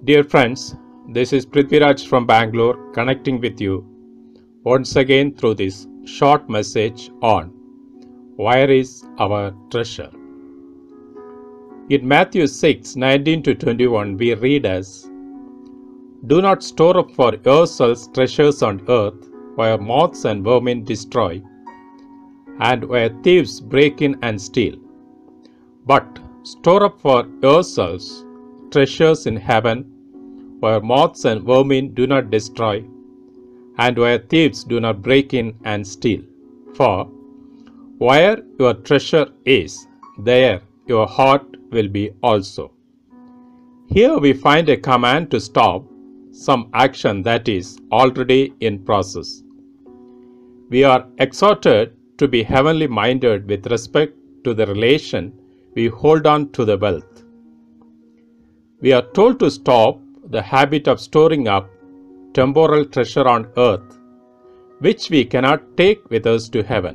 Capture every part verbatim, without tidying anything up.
Dear friends, this is Prithivi Raj from Bangalore connecting with you once again through this short message on where is our treasure. In Matthew six nineteen to twenty-one we read as, "Do not store up for yourselves treasures on earth, where moths and vermin destroy, and where thieves break in and steal. But store up for yourselves treasures in heaven, where moths and vermin do not destroy, and where thieves do not break in and steal. For where your treasure is, there your heart will be also." Here we find a command to stop some action that is already in process. We are exhorted to be heavenly minded with respect to the relation we hold on to the wealth. We are told to stop the habit of storing up temporal treasure on earth, which we cannot take with us to heaven.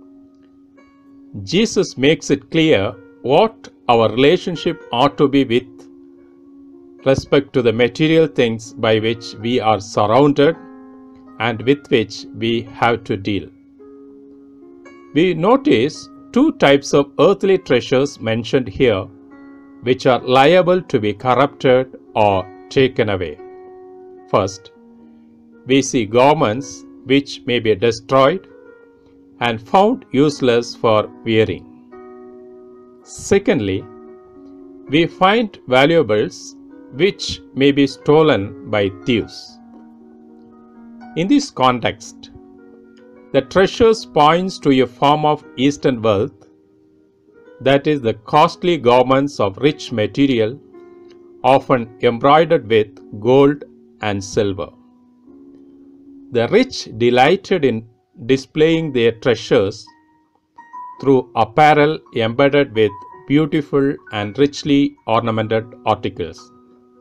Jesus makes it clear what our relationship ought to be with respect to the material things by which we are surrounded and with which we have to deal. We notice two types of earthly treasures mentioned here, which are liable to be corrupted or taken away. First, we see garments which may be destroyed and found useless for wearing. Secondly, we find valuables which may be stolen by thieves. In this context, the treasures points to a form of Eastern wealth, that is the costly garments of rich material, often embroidered with gold and silver. The rich delighted in displaying their treasures through apparel embedded with beautiful and richly ornamented articles.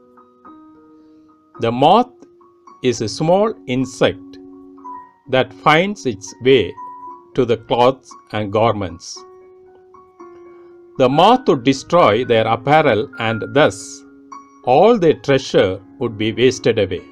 The moth is a small insect that finds its way to the clothes and garments. The moth would destroy their apparel, and thus all their treasure would be wasted away.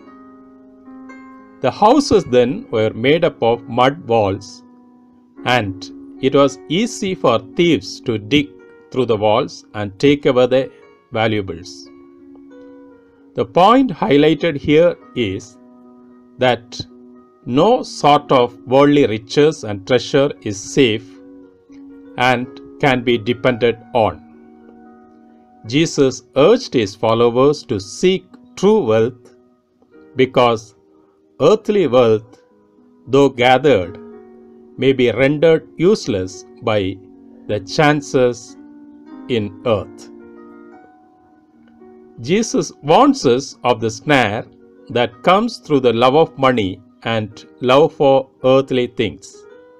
The houses then were made up of mud walls, and it was easy for thieves to dig through the walls and take away the valuables. The point highlighted here is that no sort of worldly riches and treasure is safe and can be depended on. Jesus urged his followers to seek true wealth because earthly wealth, though gathered, may be rendered useless by the chances in earth. Jesus warns us of the snare that comes through the love of money and love for earthly things.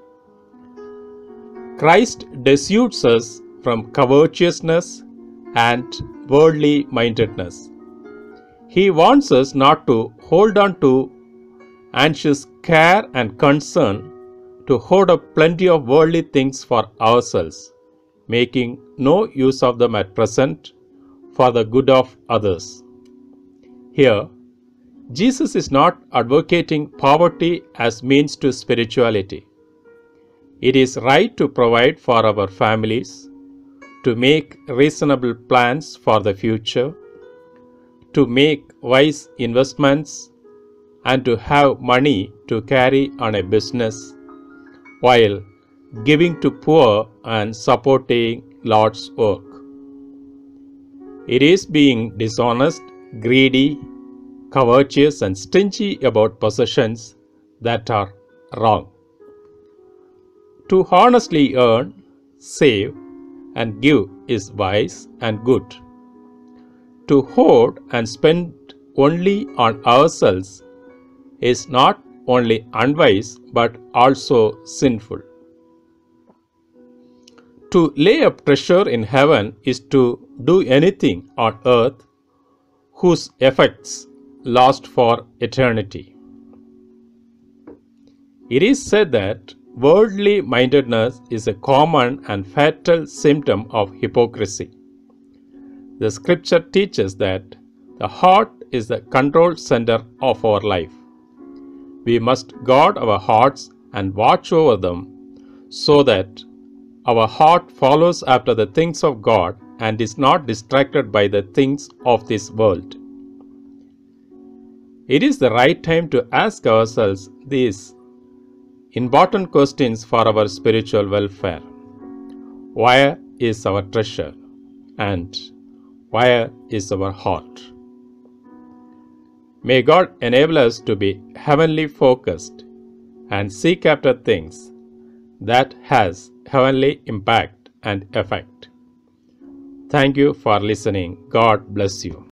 Christ dissuades us from covetousness and worldly mindedness. He wants us not to hold on to anxious care and concern to hoard up plenty of worldly things for ourselves, making no use of them at present for the good of others. Here, Jesus is not advocating poverty as means to spirituality. It is right to provide for our families, to make reasonable plans for the future, to make wise investments, and to have money to carry on a business, while giving to poor and supporting Lord's work. It is being dishonest, greedy, covetous, and stingy about possessions that are wrong. To honestly earn, save, and give is wise and good. To hoard and spend only on ourselves is not only unwise but also sinful. To lay up treasure in heaven is to do anything on earth whose effects last for eternity. It is said that worldly mindedness is a common and fatal symptom of hypocrisy. The scripture teaches that The heart is the control center of our life. We must guard our hearts and watch over them so that our heart follows after the things of God and is not distracted by the things of this world. It is the right time to ask ourselves these important questions for our spiritual welfare. Where is our treasure? And where is our heart? May God enable us to be heavenly focused and seek after things that has heavenly impact and effect. Thank you for listening. God bless you.